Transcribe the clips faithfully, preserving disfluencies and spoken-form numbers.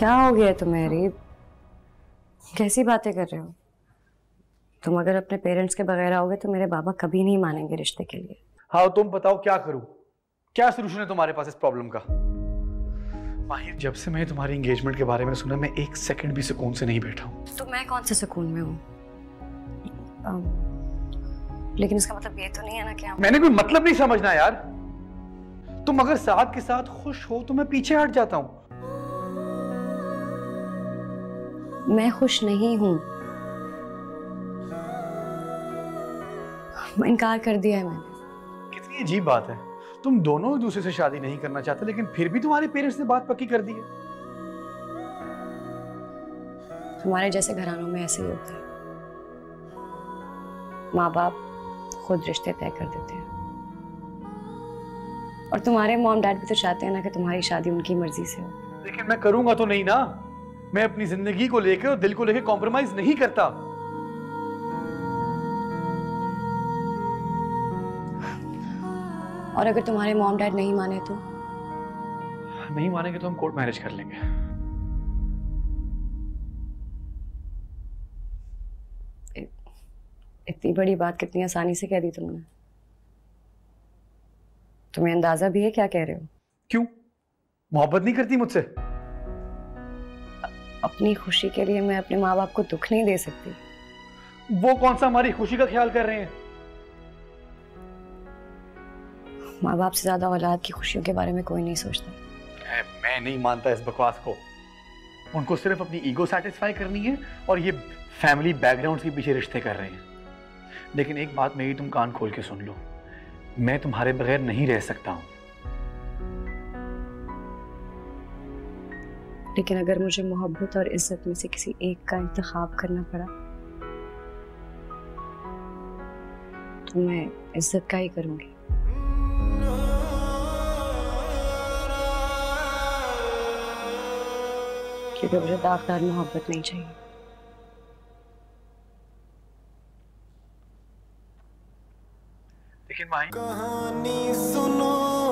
क्या हो गया तुम्हें रीब? कैसी बातें कर रहे हो? तुम अगर अपने पेरेंट्स के बगैर आओगे तो मेरे बाबा कभी नहीं मानेंगे रिश्ते के लिए। हाँ तुम बताओ क्या करूं? क्या सोल्यूशन है तुम्हारे पास इस प्रॉब्लम का? माहिर, जब से मैं तुम्हारी एंगेजमेंट के बारे में सुना मैं एक सेकंड भी सुकून से नहीं बैठा हूं। तो मैं कौन से सुकून में हूँ? लेकिन इसका मतलब ये तो नहीं है ना कि मैंने कोई मतलब नहीं समझना यार। तुम अगर साथ के साथ खुश हो तो मैं पीछे हट जाता हूं। मैं खुश नहीं हूं। इनकार कर दिया है मैंने। कितनी अजीब बात है, तुम दोनों एक दूसरे से शादी नहीं करना चाहते लेकिन फिर भी तुम्हारे पेरेंट्स ने बात पक्की कर दी है। हमारे जैसे घरानों में ऐसे ही होता है, माँ बाप खुद रिश्ते तय कर देते हैं। और तुम्हारे मॉम डैड भी तो चाहते हैं ना कि तुम्हारी शादी उनकी मर्जी से हो। लेकिन मैं करूंगा तो नहीं ना। मैं अपनी जिंदगी को लेकर और दिल को लेकर कॉम्प्रोमाइज नहीं करता। और अगर तुम्हारे मॉम डैड नहीं माने तो? नहीं मानेंगे तो हम कोर्ट मैरिज कर लेंगे। इतनी बड़ी बात कितनी आसानी से कह दी तुमने। तुम्हें अंदाजा भी है क्या कह रहे हो? क्यों? मोहब्बत नहीं करती मुझसे? अपनी खुशी के लिए मैं अपने माँ बाप को दुख नहीं दे सकती। वो कौन सा हमारी खुशी का ख्याल कर रहे हैं? माँ बाप से ज्यादा औलाद की खुशियों के बारे में कोई नहीं सोचता। मैं नहीं मानता इस बकवास को। उनको सिर्फ अपनी ईगो सेटिस्फाई करनी है और ये फैमिली बैकग्राउंड के पीछे रिश्ते कर रहे हैं। लेकिन एक बात मेरी तुम कान खोल के सुन लो, मैं तुम्हारे बगैर नहीं रह सकता हूं। लेकिन अगर मुझे मोहब्बत और इज्जत में से किसी एक का इंतखाब करना पड़ा तो मैं इज्जत का ही करूंगी। क्योंकि मुझे दागदार मोहब्बत नहीं चाहिए। लेकिन माही, कहानी सुनो,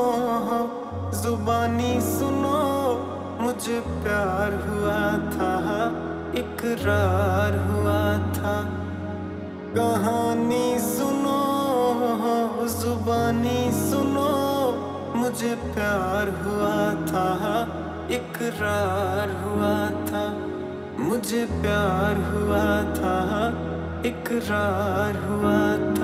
जुबानी सुनो, मुझे प्यार हुआ था, इकरार हुआ था। कहानी सुनो, जुबानी सुनो, मुझे प्यार हुआ था, इकरार हुआ था। मुझे प्यार हुआ था, इकरार हुआ था।